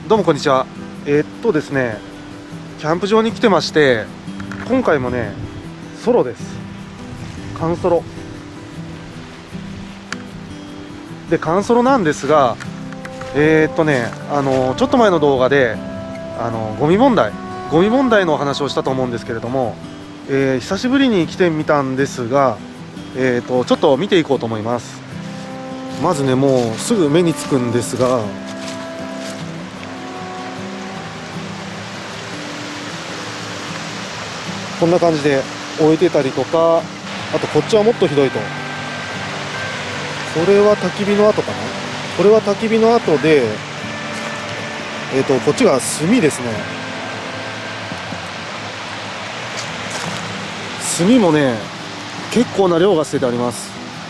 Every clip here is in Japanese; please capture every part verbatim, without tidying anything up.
どうもこんにちは。えーっとですね、キャンプ場に来てまして、今回もね、ソロです。カンソロ。で、カンソロなんですが、えーっとね、あのちょっと前の動画で、あのゴミ問題、ゴミ問題のお話をしたと思うんですけれども、えー久しぶりに来てみたんですが、えーっとちょっと見ていこうと思います。まずね、もうすぐ目につくんですが、こんな感じで置いてたりとか、あとこっちはもっとひどいと、これは焚き火の跡かな、これは焚き火の跡で、えーとこっちが炭ですね。炭もね、結構な量が捨ててあります。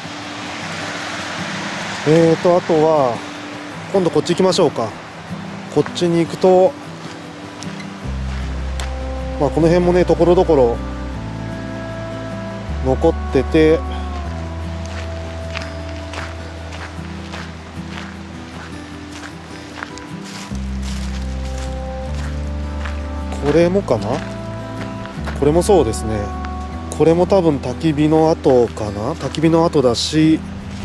えーとあとは今度こっち行きましょうか。こっちに行くと、まあ、この辺もね、ところどころ残ってて、これもかな、これもそうですね。これも多分焚き火の跡かな、焚き火の跡だし、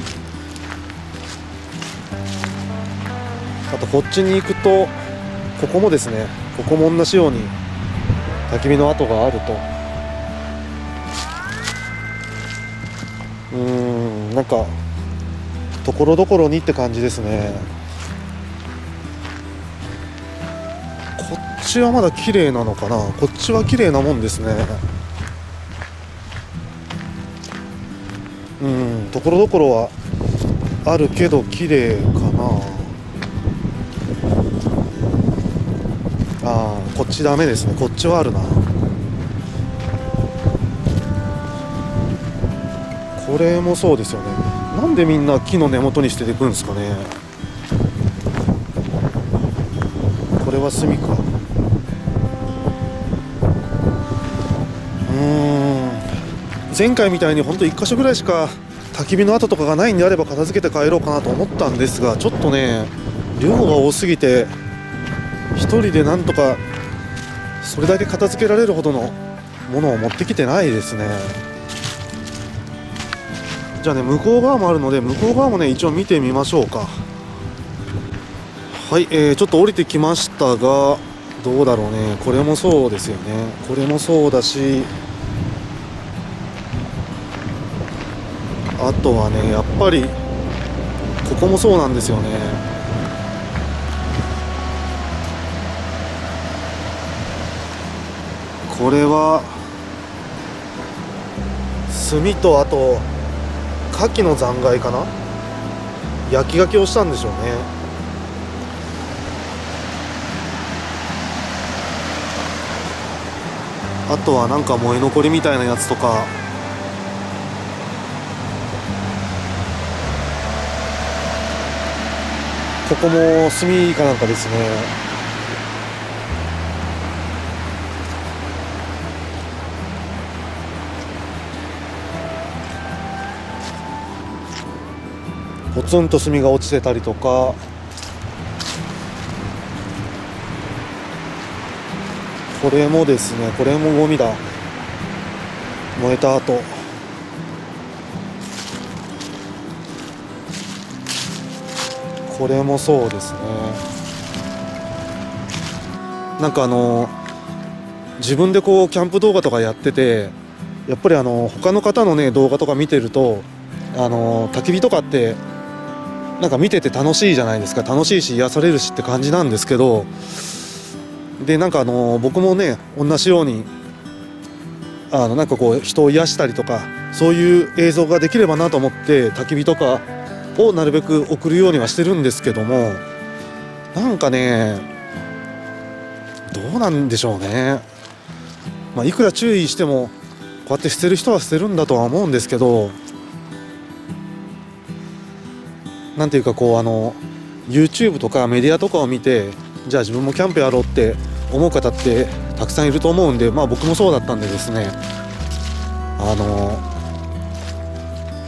あとこっちに行くと、ここもですね、ここも同じように焚き火の跡があると。うーん、なんかところどころにって感じですね。こっちはまだ綺麗なのかな、こっちは綺麗なもんですね。うん、ところどころはあるけど綺麗かな。あー、こっちダメですね。こっちはあるな。これもそうですよね。なんでみんな木の根元に捨てていくんですかね。これは炭か。うーん、前回みたいに本当いっ箇所ぐらいしか焚き火の跡とかがないんであれば片付けて帰ろうかなと思ったんですが、ちょっとね、量が多すぎて一人でなんとかそれだけ片付けられるほどのものを持ってきてないですね。じゃあね、向こう側もあるので、向こう側もね、一応見てみましょうか。はい、えー、ちょっと降りてきましたが、どうだろうね。これもそうですよね。これもそうだし、あとはね、やっぱりここもそうなんですよね。これは炭と、あと牡蠣の残骸かな、焼き牡蠣をしたんでしょうね。あとはなんか燃え残りみたいなやつとか、ここも炭かなんかですね。ポツンと炭が落ちてたりとか、これもですね、これもゴミだ。燃えた後、これもそうですね。なんかあの自分でこうキャンプ動画とかやってて、やっぱりあの他の方のね動画とか見てると、あの焚き火とかってなんか見てて楽しいじゃないですか。楽しいし癒されるしって感じなんですけど、でなんかあの僕もね同じようにあのなんかこう人を癒したりとか、そういう映像ができればなと思って焚き火とかをなるべく送るようにはしてるんですけども、なんかね、どうなんでしょうね。まあ、いくら注意してもこうやって捨てる人は捨てるんだとは思うんですけど、なんていうかこうあの YouTube とかメディアとかを見て、じゃあ自分もキャンプやろうって思う方ってたくさんいると思うんで、まあ僕もそうだったんでですね、あの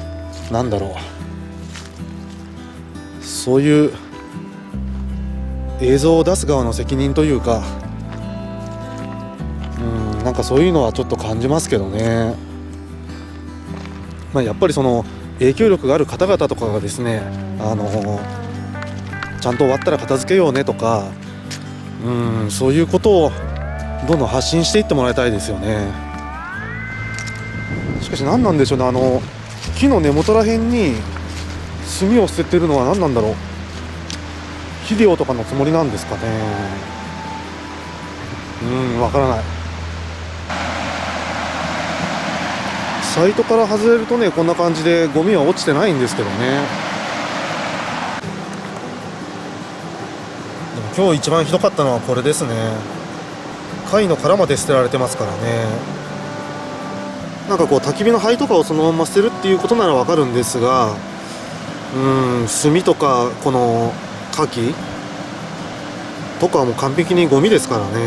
なんだろう、そういう映像を出す側の責任というか、うん、なんかそういうのはちょっと感じますけどね。まあ、やっぱりその影響力がある方々とかがですね、あのちゃんと終わったら片付けようねとか、うん、そういうことをどんどん発信していってもらいたいですよね。しかし何なんでしょうね、あの木の根元ら辺に炭を捨ててるのは何なんだろう。肥料とかのつもりなんですかね。うん、わからない。サイトから外れるとね、こんな感じでゴミは落ちてないんですけどね。でも今日一番ひどかったのはこれですね。貝の殻まで捨てられてますからね。なんかこう焚き火の灰とかをそのまま捨てるっていうことならわかるんですが、うん、炭とかこの牡蠣とかはもう完璧にゴミですからね。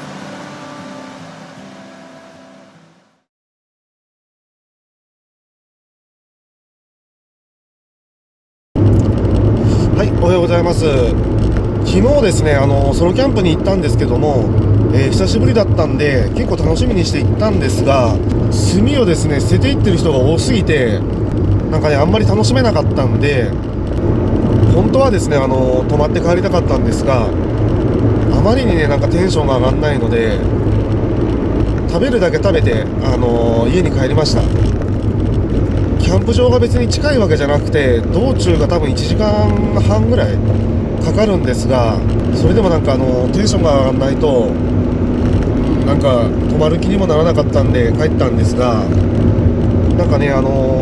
はい、おはようございます。昨日ですね、あのソロキャンプに行ったんですけども、えー、久しぶりだったんで結構楽しみにして行ったんですが、炭をですね捨てていってる人が多すぎて、なんかねあんまり楽しめなかったんで、本当はですねあの泊まって帰りたかったんですが、あまりにねなんかテンションが上がらないので、食べるだけ食べて、あのー、家に帰りました。キャンプ場が別に近いわけじゃなくて、道中が多分いちじかんはんぐらいかかるんですが、それでもなんかあのテンションが上がらないと、なんか泊まる気にもならなかったんで帰ったんですが、なんかねあの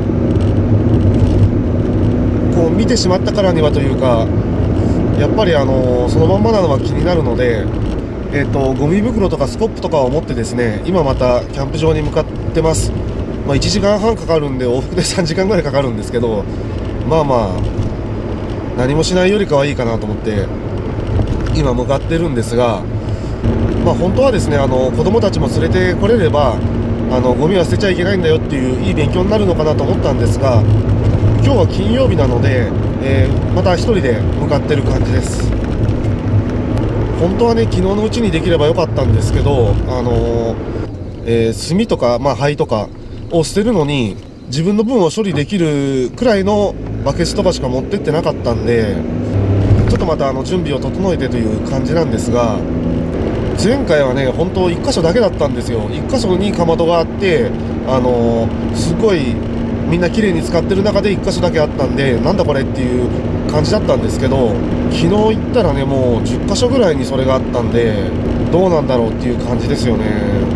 こう見てしまったからにはというか、やっぱりあのそのまんまなのは気になるので、えーと、ゴミ袋とかスコップとかを持ってですね、今またキャンプ場に向かってます。まあ、いちじかんはんかかるんで往復でさんじかんぐらいかかるんですけど、まあまあ何もしないよりかはいいかなと思って今向かってるんですが、まあ、本当はですねあの子供たちも連れてこれれば、あのゴミは捨てちゃいけないんだよっていういい勉強になるのかなと思ったんですが、今日は金曜日なので、えー、また一人で向かってる感じです。本当はね昨日のうちにできればよかったんですけど、あのーえー、炭とか、まあ、灰とかを捨てるのに自分の分を処理できるくらいのバケツとかしか持ってってなかったんで、ちょっとまたあの準備を整えてという感じなんですが、前回はね本当いっ箇所だけだったんですよ。いっ箇所にかまどがあって、あのー、すごいみんな綺麗に使ってる中でいっ箇所だけあったんで、なんだこれっていう感じだったんですけど、昨日行ったらねもうじゅっ箇所ぐらいにそれがあったんで、どうなんだろうっていう感じですよね。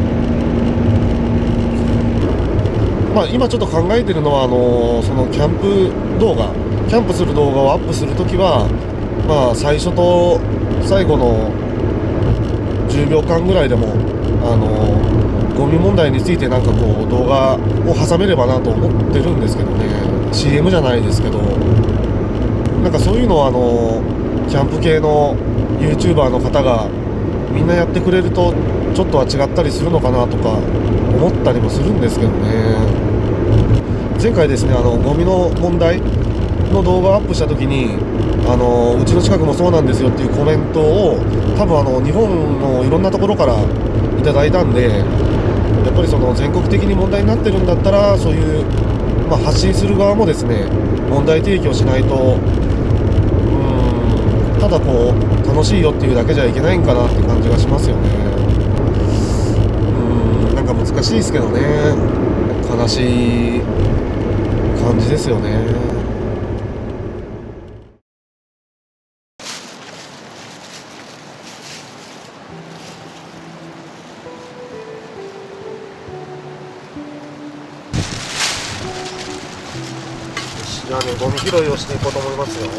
まあ、今ちょっと考えてるのはあのー、そのキャンプ動画キャンプする動画をアップするときは、まあ、最初と最後のじゅうびょうかんぐらいでも、あのー、ゴミ問題についてなんかこう動画を挟めればなと思ってるんですけどね。 シーエム じゃないですけど、なんかそういうのをあのー、キャンプ系の YouTuber の方がみんなやってくれるとちょっとは違ったりするのかなとか思ったりもするんですけどね。前回ですねあのゴミの問題の動画をアップした時に、あのうちの近くもそうなんですよっていうコメントを多分あの日本のいろんなところからいただいたんで、やっぱりその全国的に問題になってるんだったら、そういう、まあ、発信する側もですね問題提起をしないと、うーんただこう楽しいよっていうだけじゃいけないんかなって感じがしますよね。うーんなんか難しいですけどね、悲しい感じですよね。じゃあね、ゴミ拾いをしていこうと思いますよ。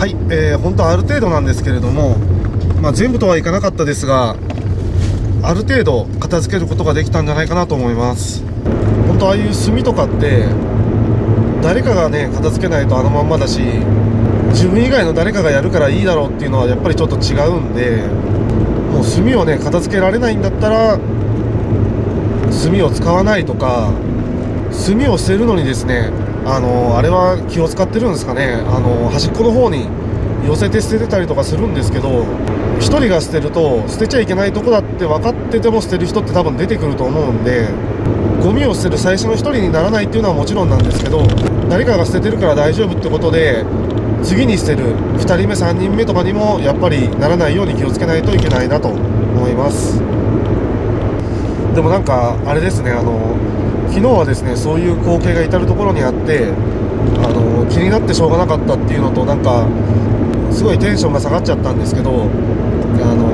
はい、えー、本当ある程度なんですけれども、まあ、全部とはいかなかったですが、ある程度片付けることができたんじゃないかなと思います。本当ああいう炭とかって誰かがね片付けないとあのまんまだし、自分以外の誰かがやるからいいだろうっていうのはやっぱりちょっと違うんで、もう炭をね片付けられないんだったら炭を使わないとか、炭を捨てるのにですね、あのあれは気を使ってるんですかね、あの端っこの方に寄せて捨ててたりとかするんですけど、ひとりが捨てると捨てちゃいけないとこだって分かってても捨てる人って多分出てくると思うんで、ゴミを捨てる最初のひとりにならないっていうのはもちろんなんですけど、誰かが捨ててるから大丈夫ってことで次に捨てるふたりめさんにんめとかにもやっぱりならないように気をつけないといけないなと思います。でもなんかあれですね、あの昨日はですねそういう光景が至る所にあって、あの気になってしょうがなかったっていうのと、なんかすごいテンションが下がっちゃったんですけど、あの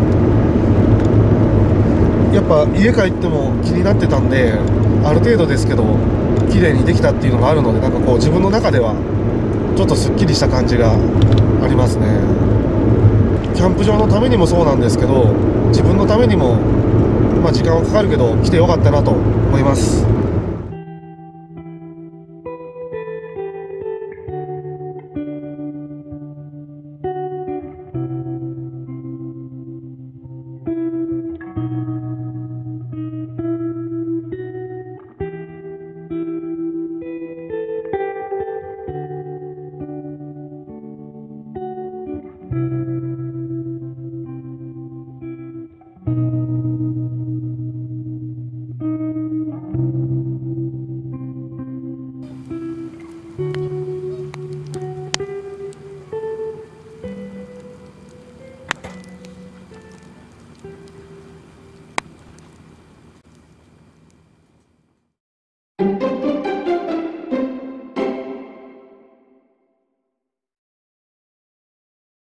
やっぱ家帰っても気になってたんで、ある程度ですけど綺麗にできたっていうのがあるので、なんかこう自分の中ではちょっとすっきりした感じがありますね。キャンプ場のためにもそうなんですけど、自分のためにも、まあ、時間はかかるけど来てよかったなと思います。